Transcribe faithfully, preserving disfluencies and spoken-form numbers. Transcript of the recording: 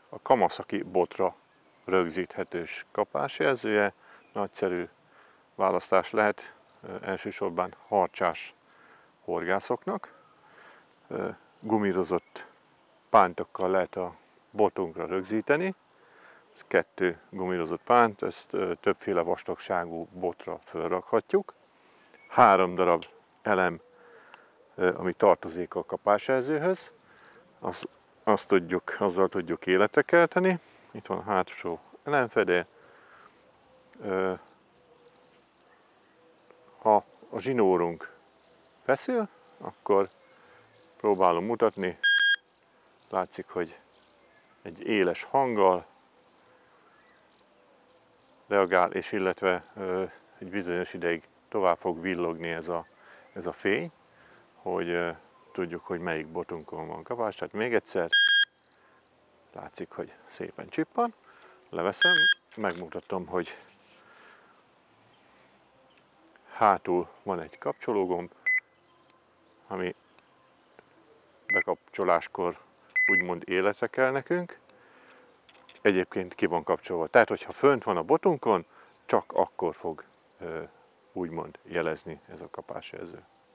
a Kawasaki botra rögzíthetős kapásjelzője, nagyszerű választás lehet elsősorban harcsás horgászoknak. Gumírozott pántokkal lehet a botunkra rögzíteni. Ez kettő gumírozott pánt, ezt többféle vastagságú botra felrakhatjuk. Három darab elem, ami tartozik a kapásjelzőhöz, azt, azt tudjuk, azzal tudjuk életre kelteni. Itt van a hátsó elemfedél. Ha a zsinórunk feszül, akkor próbálom mutatni. Látszik, hogy egy éles hanggal reagál, és illetve egy bizonyos ideig tovább fog villogni ez a, ez a fény, hogy tudjuk, hogy melyik botunkon van kapás. Tehát még egyszer, látszik, hogy szépen csippan. Leveszem, megmutatom, hogy hátul van egy kapcsológomb, ami bekapcsoláskor úgymond életre kell nekünk. Egyébként ki van kapcsolva. Tehát, hogyha fönt van a botunkon, csak akkor fog úgymond jelezni ez a kapásjelző.